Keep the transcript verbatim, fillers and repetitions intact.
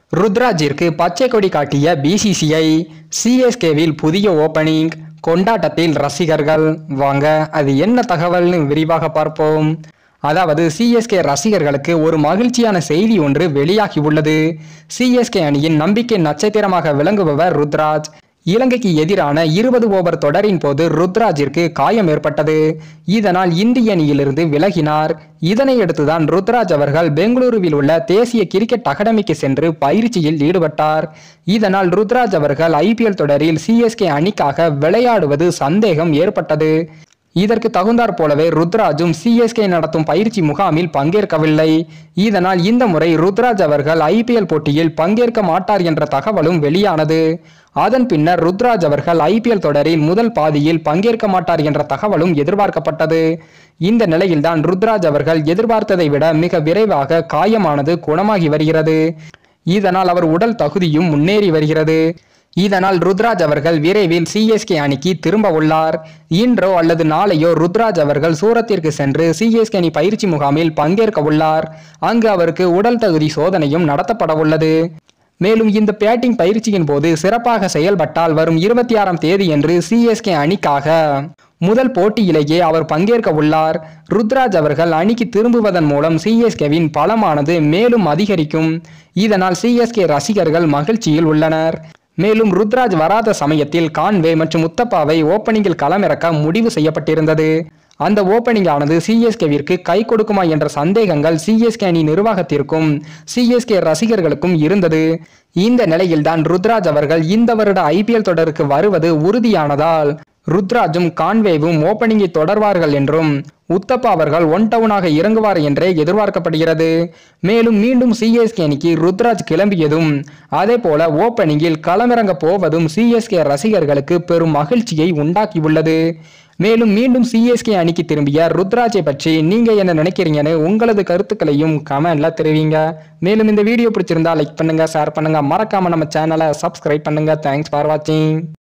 ருத்ராஜிற்கு பச்சை கொடி காட்டிய பிசிசிஐ. சிஎஸ்கேவில் புதிய ஓபனிங், கொண்டாட்டத்தில் ரசிகர்கள். வாங்க அது என்ன தகவல்னு விரிவாக பார்ப்போம். அதாவது சிஎஸ்கே ரசிகர்களுக்கு ஒரு மகிழ்ச்சியான செய்தி ஒன்று வெளியாகி உள்ளது. சிஎஸ்கே அணியின் நம்பிக்கை நட்சத்திரமாக விளங்குபவர் ருத்ராஜ். இலங்கைக்கு எதிரான இருபது ஓவர் தொடரின் போது ருத்ராஜிற்கு காயம் ஏற்பட்டது. இதனால் இந்திய அணியிலிருந்து விலகினார். இதனையடுத்துதான் ருத்ராஜ் அவர்கள் பெங்களூருவில் உள்ள தேசிய கிரிக்கெட் அகாடமிக்கு சென்று பயிற்சியில் ஈடுபட்டார். இதனால் ருத்ராஜ் அவர்கள் ஐபிஎல் தொடரில் சிஎஸ்கே அணிக்காக விளையாடுவது சந்தேகம் ஏற்பட்டது. இதற்கு தகுந்தாற் போலவே ருத்ராஜும் சிஎஸ்கே நடத்தும் பயிற்சி முகாமில் பங்கேற்கவில்லை. இதனால் இந்த முறை ருத்ராஜ் அவர்கள் ஐபிஎல் போட்டியில் பங்கேற்க மாட்டார் என்ற தகவலும் வெளியானது. அதன் பின்னர் ருத்ராஜ் அவர்கள் ஐபிஎல் தொடரில் முதல் பாதியில் பங்கேற்க மாட்டார் என்ற தகவலும் எதிர்பார்க்கப்பட்டது. இந்த நிலையில்தான் ருத்ராஜ் அவர்கள் எதிர்பார்த்ததை விட மிக விரைவாக காயமானது குணமாகி வருகிறது. இதனால் அவர் உடல் தகுதியும் முன்னேறி வருகிறது. இதனால் ருத்ராஜ் அவர்கள் விரைவில் சிஎஸ்கே அணிக்கு திரும்ப உள்ளார். இன்றோ அல்லது நாளையோ ருத்ராஜ் அவர்கள் சூரத்திற்கு சென்று சிஎஸ்கே அணி பயிற்சி முகாமில் பங்கேற்க உள்ளார். அங்கு அவருக்கு உடல் தகுதி சோதனையும் நடத்தப்பட உள்ளது. மேலும் இந்த பேட்டிங் பயிற்சியின் போது சிறப்பாக செயல்பட்டால் வரும் இருபத்தி ஆறாம் தேதியன்று சிஎஸ்கே அணிக்காக முதல் போட்டியிலேயே அவர் பங்கேற்க உள்ளார். ருத்ராஜ் அவர்கள் அணிக்கு திரும்புவதன் மூலம் சிஎஸ்கேவின் பலமானது மேலும் அதிகரிக்கும். இதனால் சிஎஸ்கே ரசிகர்கள் மகிழ்ச்சியில் உள்ளனர். மேலும் ருத்ராஜ் வராத சமயத்தில் கான்வே மற்றும் உத்தப்பாவை ஓப்பனிங்கில் களமிறக்க முடிவு செய்யப்பட்டிருந்தது. அந்த ஓப்பனிங் ஆனது சிஎஸ்கேவிற்கு கை கொடுக்குமா என்ற சந்தேகங்கள் சிஎஸ்கே அணி நிர்வாகத்திற்கும் சிஎஸ்கே ரசிகர்களுக்கும் இருந்தது. இந்த நிலையில்தான் ருத்ராஜ் அவர்கள் இந்த வருட ஐபிஎல் தொடருக்கு வருவது உறுதியானதால் ருத்ராஜும் கான்வேவும் ஓப்பனிங்கை தொடர்வார்கள் என்றும் உத்தப்பா அவர்கள் ஒன் டவுனாக இறங்குவார் என்றே எதிர்பார்க்கப்படுகிறது. மேலும் மீண்டும் சிஎஸ்கே அணிக்கு ருத்ராஜ் கிளம்பியதும் அதே போல ஓப்பனிங்கில் களமிறங்க போவதும் சிஎஸ்கே ரசிகர்களுக்கு பெரும் மகிழ்ச்சியை உண்டாக்கியுள்ளது. மேலும் மீண்டும் சிஎஸ்கே அணிக்கு திரும்பிய ருத்ராஜை பற்றி நீங்க என்ன நினைக்கிறீங்கன்னு உங்களது கருத்துக்களையும் கமெண்ட்ல தெரிவிங்க. மேலும் இந்த வீடியோ பிடிச்சிருந்தா லைக் பண்ணுங்க, ஷேர் பண்ணுங்க, மறக்காம நம்ம சேனலை சப்ஸ்கிரைப் பண்ணுங்க. தேங்க்ஸ் ஃபார் வாட்சிங்.